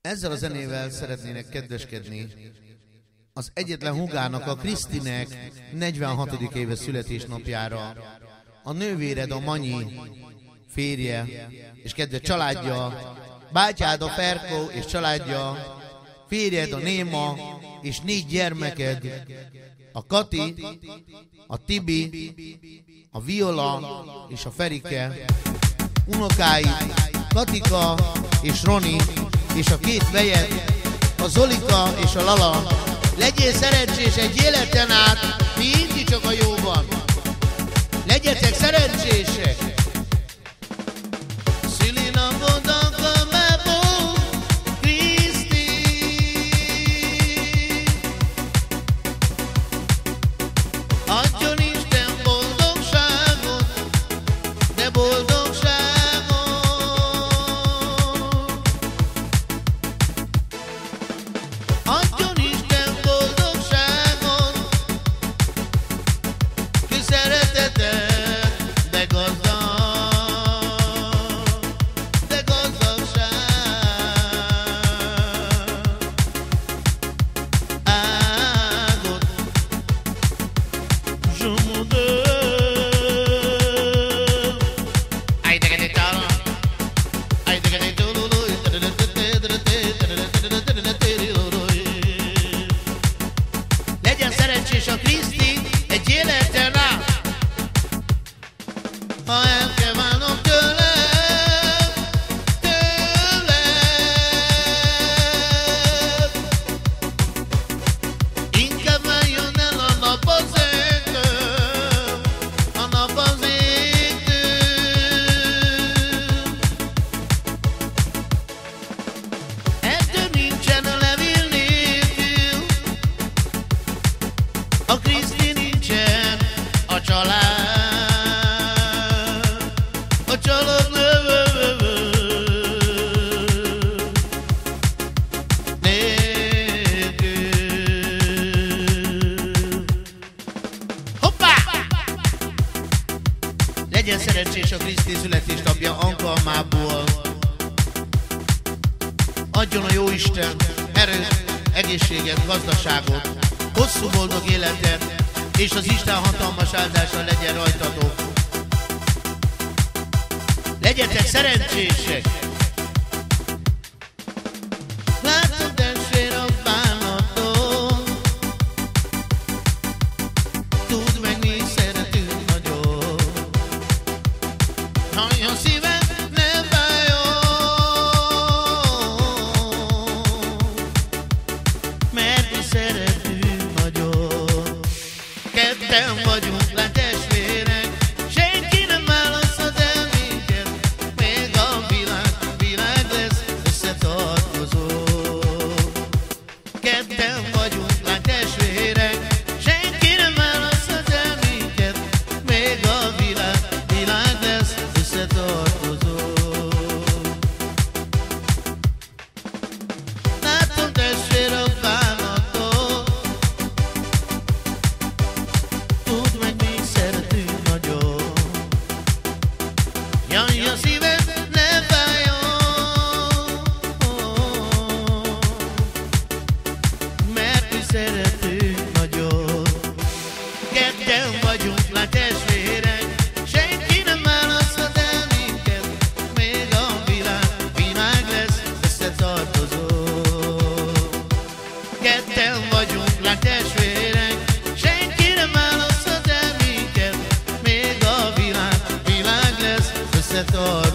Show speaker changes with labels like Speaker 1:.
Speaker 1: Ezzel a zenével szeretnének kedveskedni az egyetlen húgának, a Krisztinek 46. éves születésnapjára. A nővéred, a Manyi férje és kedves családja, bátyád, a Ferkó és családja, férjed, a Néma és 4 gyermeked, a Kati, a Tibi, a Viola és a Ferike, unokáid, Katika és Roni, és a 2 vejed, a Zolika és a Lala. Legyél szerencsés egy életen át, mindig csak a jóban. Legyetek szerencsések! Szülinapodnak a Mebó, Kriszti. Adjon Isten boldogságot, de boldogságot. Adjon Isten boldogságot, kis szeretetet, de gazdagság. Ágot, zsomodő. Legyen szerencsés a Kriszti egy életen át. Ha el kell válnom tőled, inkább váljon el a nap az égtől, a nap az égtől. Ettől nincsen a levél nélkül, a Kriszti nincsen a család. A család nélkül. Hoppá! Legyen szerencsés a Kriszti születésnapja alkalmából. Adjon a Jóisten erőt, egészséget, gazdaságot, hosszú boldog életet, és az Isten hatalmas áldása legyen rajtatok. Legyetek szerencsések! Látod, testvér, a bánatot, tudd meg, mi szeretünk nagyon. Nagyon szíved, ne fájjon, mert mi szeretünk nagyon. Ketten vagyunk, le testvérek, senki nem választhat el minket, még a világ lesz összetartozó. Ketten vagyunk, le testvérek, senki nem választhat el minket, még a világ lesz összetartozó. Látom, testvér, a bánatot, tudd meg, mi szeretünk nagyon. Jaj, a szíved, ne fájjon, mert mi szeretünk nagyon. Ketten vagyunk, lá testvérek, senki nem választhat el minket, még a világ lesz összetartozó. Ketten vagyunk, lá testvérek, senki nem választhat el minket, még a világ lesz összetartozó.